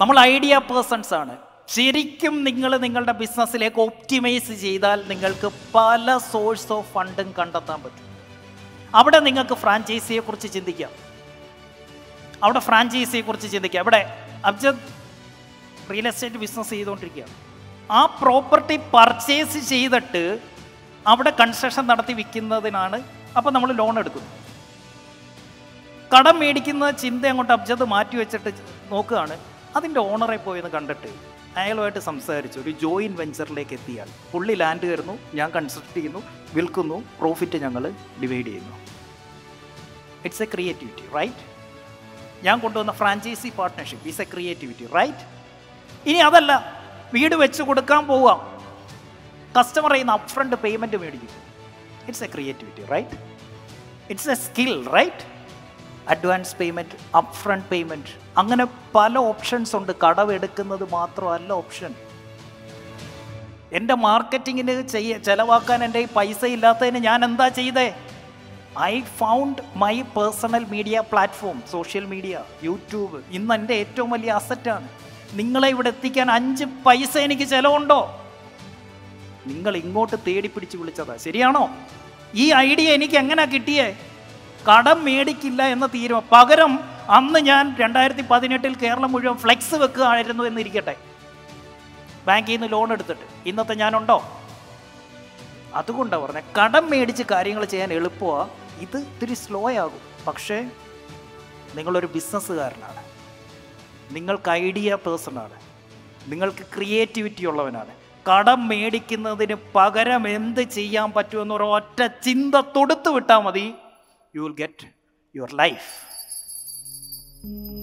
നമ്മൾ idea persons ആണ്. ശരിക്കും നിങ്ങൾ നിങ്ങളുടെ ബിസിനസ്സിലേക്ക് ഒപ്റ്റിമൈസ് ചെയ്താൽ നിങ്ങൾക്ക് പല സോഴ്സ് ഓഫ് ഫണ്ടും കണ്ടെത്താൻ പറ്റും. അവിടെ നിങ്ങൾക്ക് ഫ്രാഞ്ചൈസിയെക്കുറിച്ച് ചിന്തിക്കാം. ഇവിടെ അബ്ജദ് റിയൽ എസ്റ്റേറ്റ് ബിസിനസ് ചെയ്തുകൊണ്ടിരിക്കുകയാണ്. ആ പ്രോപ്പർട്ടി പർച്ചേസ് ചെയ്തിട്ട് അവിടെ കൺസ്ട്രക്ഷൻ നടത്തി വിൽക്കുന്നതിനാണ്. അപ്പോൾ നമ്മൾ ലോൺ എടുക്കുന്നു. കടം മേടിക്കുന്ന ചിന്ത അങ്ങോട്ട് അബ്ജദ് മാറ്റി വെച്ചിട്ട് നോക്കുകയാണ്. അതിൻ്റെ ഓണറെ പോയെന്ന് കണ്ടിട്ട് അയാളുമായിട്ട് സംസാരിച്ചു. ഒരു ജോയിൻറ്റ് വെഞ്ചറിലേക്ക് എത്തിയാൽ പുള്ളി ലാൻഡ് കയറുന്നു, ഞാൻ കൺസ്ട്രക്ട് ചെയ്യുന്നു, വിൽക്കുന്നു, പ്രോഫിറ്റ് ഞങ്ങൾ ഡിവൈഡ് ചെയ്യുന്നു. It's a creativity, right? ഞാൻ കൊണ്ടുവന്ന franchise partnership is a creativity, right? ഇനി അതല്ല, വീട് വെച്ച് കൊടുക്കാൻ പോവാം, കസ്റ്റമർ ചെയ്യുന്ന അപ്ഫ്രണ്ട് പേയ്മെൻറ്റ് മേടിക്കും. It's a creativity, right? It's a skill, right? Advance payment, upfront payment, അങ്ങനെ പല ഓപ്ഷൻസ് ഉണ്ട്. കടമെടുക്കുന്നത് മാത്രമല്ല ഓപ്ഷൻ. എൻ്റെ മാർക്കറ്റിങ്ങിന് ചിലവാക്കാൻ എൻ്റെ പൈസ ഇല്ലാത്തതിന് ഞാൻ എന്താ ചെയ്തേ? I found my personal media platform, social media, YouTube ഇന്ന് എൻ്റെ ഏറ്റവും വലിയ അസറ്റാണ്. നിങ്ങളെ ഇവിടെ എത്തിക്കാൻ 5 പൈസ എനിക്ക് ചിലവുണ്ടോ? നിങ്ങൾ ഇങ്ങോട്ട് തേടി പിടിച്ച് വിളിച്ചതാ, ശരിയാണോ? ഈ ഐഡിയ എനിക്ക് എങ്ങനെ കിട്ടിയേ? കടം മേടിക്കില്ല എന്ന തീരുമാനം. പകരം അന്ന് ഞാൻ 2018 കേരളം മുഴുവൻ ഫ്ലെക്സ് വെക്കുകയായിരുന്നു എന്നിരിക്കട്ടെ, ബാങ്കിൽ നിന്ന് ലോൺ എടുത്തിട്ട്. ഇന്നത്തെ ഞാനുണ്ടോ? അതുകൊണ്ടാണ് പറഞ്ഞത്, കടം മേടിച്ച് കാര്യങ്ങൾ ചെയ്യാൻ എളുപ്പമാണ്. ഇത് ഇത്തിരി സ്ലോ ആകും. പക്ഷേ നിങ്ങളൊരു ബിസിനസ്സുകാരനാണ്, നിങ്ങൾക്ക് ഐഡിയ പേഴ്സണാണ്, നിങ്ങൾക്ക് ക്രിയേറ്റിവിറ്റി ഉള്ളവനാണ്. കടം മേടിക്കുന്നതിന് പകരം എന്ത് ചെയ്യാൻ പറ്റുമെന്നൊരു ഒറ്റ ചിന്ത തൊടുത്ത് വിട്ടാൽ മതി. You will get your life.